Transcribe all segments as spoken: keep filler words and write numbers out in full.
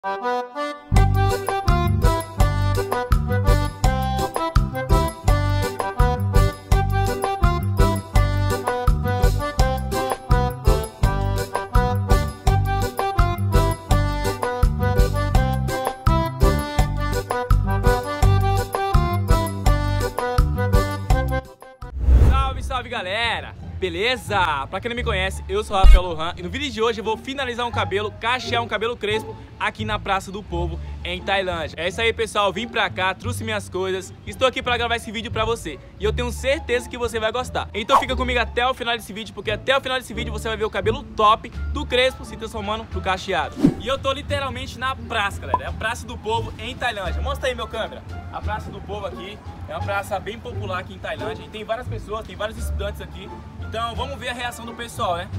Salve galera, beleza? Pra quem não me conhece, eu sou o Rafael Lohan e no vídeo de hoje eu vou finalizar um cabelo, cachear um cabelo crespo aqui na Praça do Povo, em Tailândia. É isso aí pessoal, vim pra cá, trouxe minhas coisas, estou aqui pra gravar esse vídeo pra você e eu tenho certeza que você vai gostar. Então fica comigo até o final desse vídeo, porque até o final desse vídeo você vai ver o cabelo top do crespo se transformando pro cacheado. E eu tô literalmente na praça, galera, é a Praça do Povo em Tailândia. Mostra aí meu câmera, a Praça do Povo aqui é uma praça bem popular aqui em Tailândia e tem várias pessoas, tem vários estudantes aqui. Então vamos ver a reação do pessoal, né?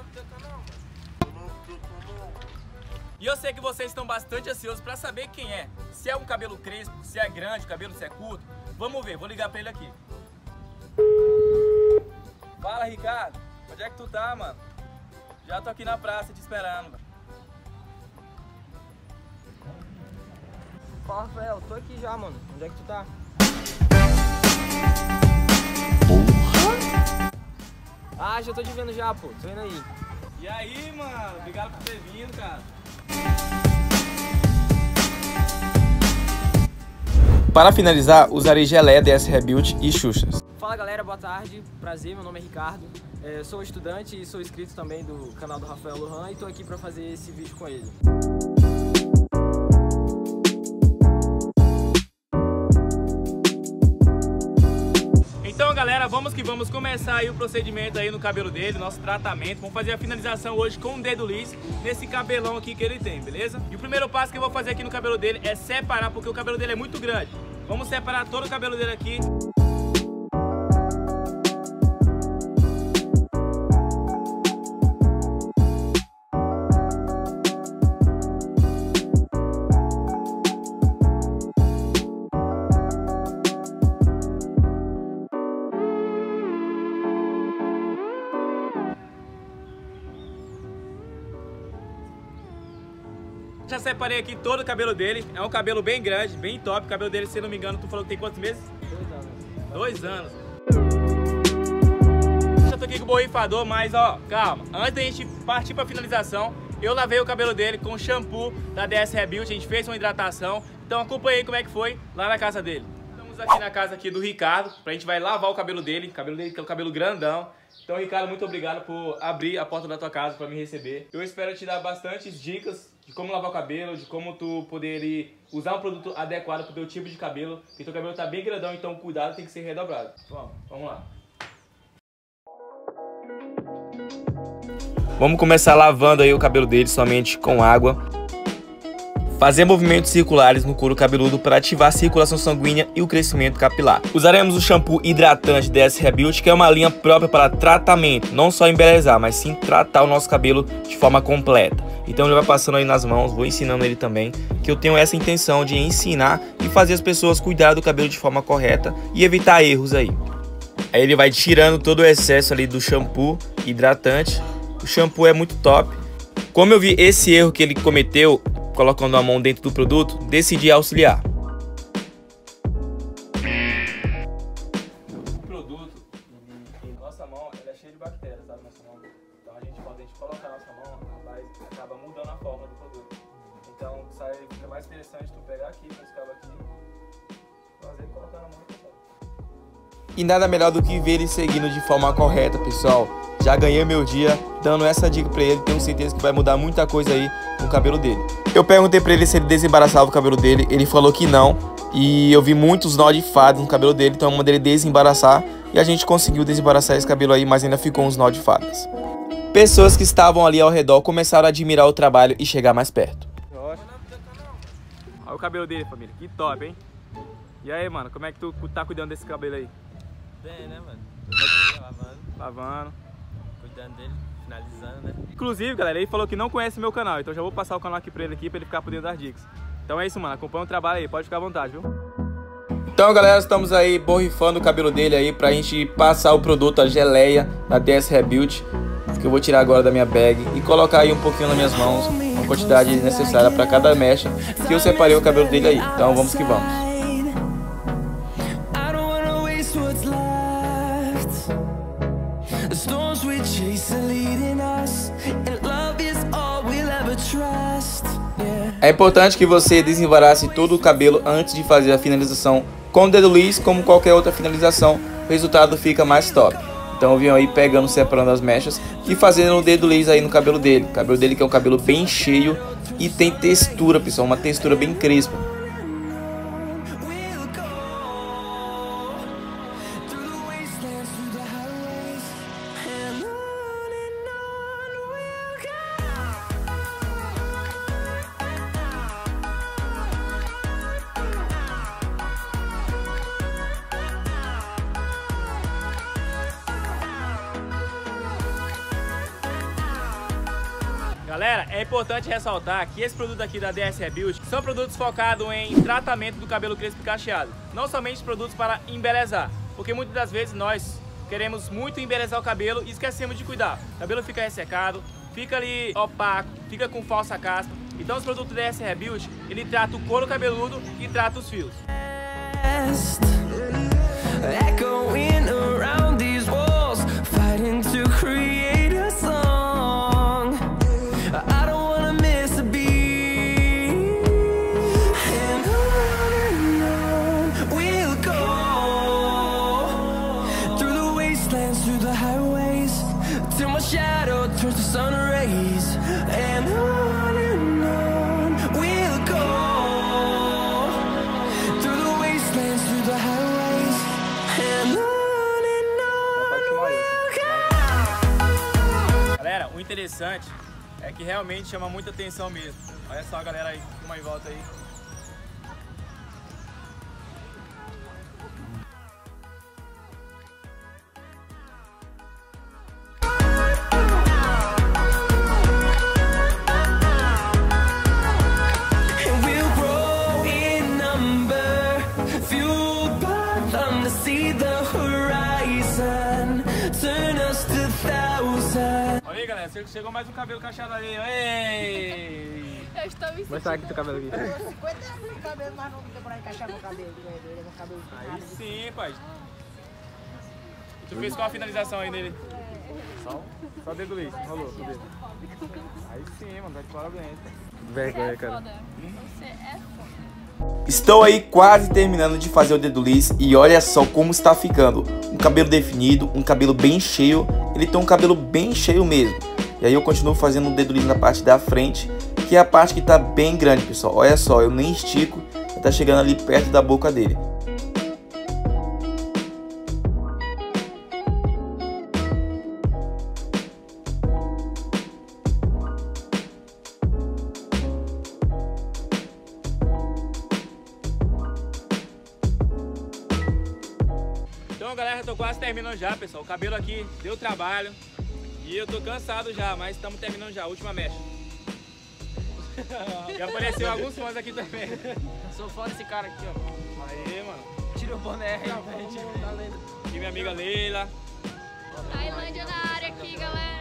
E eu sei que vocês estão bastante ansiosos pra saber quem é. Se é um cabelo crespo, se é grande, o cabelo se é curto. Vamos ver, vou ligar pra ele aqui. Fala, Ricardo. Onde é que tu tá, mano? Já tô aqui na praça te esperando, mano. Fala, Rafael, tô aqui já, mano. Onde é que tu tá? Ah, já tô te vendo já, pô. Tô indo aí. E aí, mano? Obrigado por ter vindo, cara. Para finalizar, usarei geleia D S Rebuild e Xuxas. Fala galera, boa tarde. Prazer, meu nome é Ricardo. É, sou estudante e sou inscrito também do canal do Rafael Lohan e tô aqui pra fazer esse vídeo com ele. Então galera, vamos que vamos começar aí o procedimento aí no cabelo dele, nosso tratamento. Vamos fazer a finalização hoje com o dedo liso nesse cabelão aqui que ele tem, beleza? E o primeiro passo que eu vou fazer aqui no cabelo dele é separar, porque o cabelo dele é muito grande. Vamos separar todo o cabelo dele aqui. Já separei aqui todo o cabelo dele, é um cabelo bem grande, bem top. O cabelo dele, se não me engano, tu falou que tem quantos meses? Dois anos. Dois anos. Já tô aqui com o borrifador, mas ó, calma. Antes da gente partir pra finalização, eu lavei o cabelo dele com shampoo da D S Rebuild, a gente fez uma hidratação. Então acompanhei como é que foi lá na casa dele. Estamos aqui na casa aqui do Ricardo, pra gente vai lavar o cabelo dele, o cabelo dele que é um cabelo grandão. Então, Ricardo, muito obrigado por abrir a porta da tua casa para me receber. Eu espero te dar bastantes dicas de como lavar o cabelo, de como tu poder usar um produto adequado para o teu tipo de cabelo. Porque teu cabelo tá bem grandão, então o cuidado tem que ser redobrado. Bom, vamos lá. Vamos começar lavando aí o cabelo dele somente com água. Fazer movimentos circulares no couro cabeludo para ativar a circulação sanguínea e o crescimento capilar. Usaremos o shampoo hidratante D S Rebuild, que é uma linha própria para tratamento, não só embelezar, mas sim tratar o nosso cabelo de forma completa. Então ele vai passando aí nas mãos, vou ensinando ele também, que eu tenho essa intenção de ensinar e fazer as pessoas cuidar do cabelo de forma correta e evitar erros aí. Aí ele vai tirando todo o excesso ali do shampoo hidratante. O shampoo é muito top. Como eu vi esse erro que ele cometeu, colocando a mão dentro do produto, decidi auxiliar. O produto, nossa mão, ela é cheia de bactérias, sabe? Nossa mão. Então a gente, quando a gente coloca a nossa mão, rapaz, acaba mudando a forma do produto. Então sai, fica mais interessante tu pegar aqui, com esse cabo aqui, fazer e colocar na mão e passar. E nada melhor do que ver ele seguindo de forma correta, pessoal. Já ganhei meu dia dando essa dica pra ele, tenho certeza que vai mudar muita coisa aí no cabelo dele. Eu perguntei pra ele se ele desembaraçava o cabelo dele, ele falou que não. E eu vi muitos nó de fadas no cabelo dele, então eu mandei ele desembaraçar. E a gente conseguiu desembaraçar esse cabelo aí, mas ainda ficou uns nó de fadas. Pessoas que estavam ali ao redor começaram a admirar o trabalho e chegar mais perto. Olha o cabelo dele, família, que top, hein? E aí, mano, como é que tu tá cuidando desse cabelo aí? Bem, né, mano? Lavando, Lavando. cuidando dele, finalizando, né? Inclusive, galera, ele falou que não conhece meu canal, então já vou passar o canal aqui pra ele aqui, pra ele ficar por dentro das dicas. Então é isso, mano, acompanha o trabalho aí, pode ficar à vontade, viu? Então, galera, estamos aí borrifando o cabelo dele aí pra gente passar o produto, a geleia da D S Rebuild. que eu vou tirar agora da minha bag e colocar aí um pouquinho nas minhas mãos, uma quantidade necessária para cada mecha, que eu separei o cabelo dele aí. Então vamos que vamos. É importante que você desembarace todo o cabelo antes de fazer a finalização com o dedo liso, como qualquer outra finalização, o resultado fica mais top. Então eu vim aí pegando, separando as mechas e fazendo o dedo liso aí no cabelo dele. O cabelo dele que é um cabelo bem cheio e tem textura, pessoal, uma textura bem crespa. Galera, é importante ressaltar que esse produto aqui da D S Rebuild são produtos focados em tratamento do cabelo crespo e cacheado. Não somente produtos para embelezar, porque muitas das vezes nós queremos muito embelezar o cabelo e esquecemos de cuidar. O cabelo fica ressecado, fica ali opaco, fica com falsa caspa. Então os produtos da D S Rebuild, ele trata o couro cabeludo e trata os fios. Turns to sun rays and on and on we'll go through the wastelands, through the highways and on and on we'll go. Galera, o interessante é que realmente chama muita atenção mesmo. Olha só a galera aí, filma em volta aí. Olha aí, galera, chegou mais um cabelo cacheado ali. Ei! Eu estou me sentindo. Mostra aqui teu cabelo aqui. cinquenta anos de cabelo, mas não demorar a encaixar meu cabelo. Meu cabelo aí sim, pai. E tu fez qual a finalização aí nele? Só, só o dedo liso, rolou o dedo. Aí sim, mano, vai de parabéns. Vergonha, cara. Você é foda. Estou aí quase terminando de fazer o dedo liso e olha só como está ficando. Um cabelo definido, um cabelo bem cheio, ele tem um cabelo bem cheio mesmo. E aí eu continuo fazendo o dedo liso na parte da frente, que é a parte que está bem grande, pessoal. Olha só, eu nem estico, está chegando ali perto da boca dele. Então, galera, eu tô quase terminando já, pessoal. O cabelo aqui deu trabalho e eu tô cansado já, mas estamos terminando já, a última mecha. E apareceu alguns fãs aqui também. Sou fã desse cara aqui, ó. Aí, mano. Tira o boné aí, velho. Aqui minha amiga Leila. Tailândia na área aqui, galera.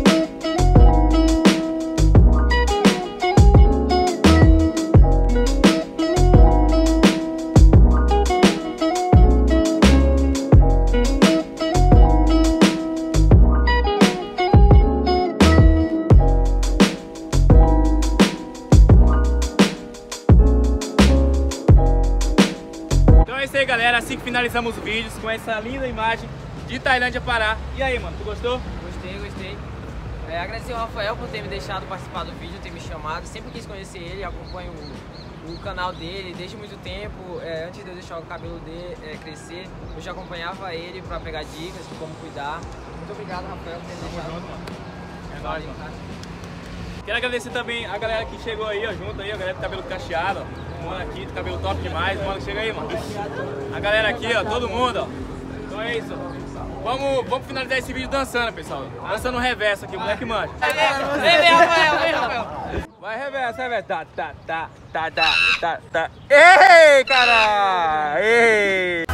É isso aí, galera, assim que finalizamos os vídeos com essa linda imagem de Tailândia, Pará. E aí, mano, tu gostou? Gostei, gostei. É, agradecer ao Rafael por ter me deixado participar do vídeo, ter me chamado. Sempre quis conhecer ele, acompanho o, o canal dele desde muito tempo. É, antes de eu deixar o cabelo dele é, crescer, eu já acompanhava ele pra pegar dicas de como cuidar. Muito obrigado, Rafael, por ter me deixado. Junto, mano. É nóis, mano. Quero agradecer também a galera que chegou aí, ó, junto aí, a galera do cabelo cacheado, ó. Mano aqui, do cabelo top demais, mano, chega aí, mano. A galera aqui, ó, todo mundo, ó. Então é isso, ó. Vamos, vamos finalizar esse vídeo dançando, pessoal. Dançando reverso aqui, o moleque manja. Vem, vem, Rafael, vem, Rafael. Vai reverso, reverso. Tá, tá, tá, tá, tá, tá, tá. Ei, cara! Ei!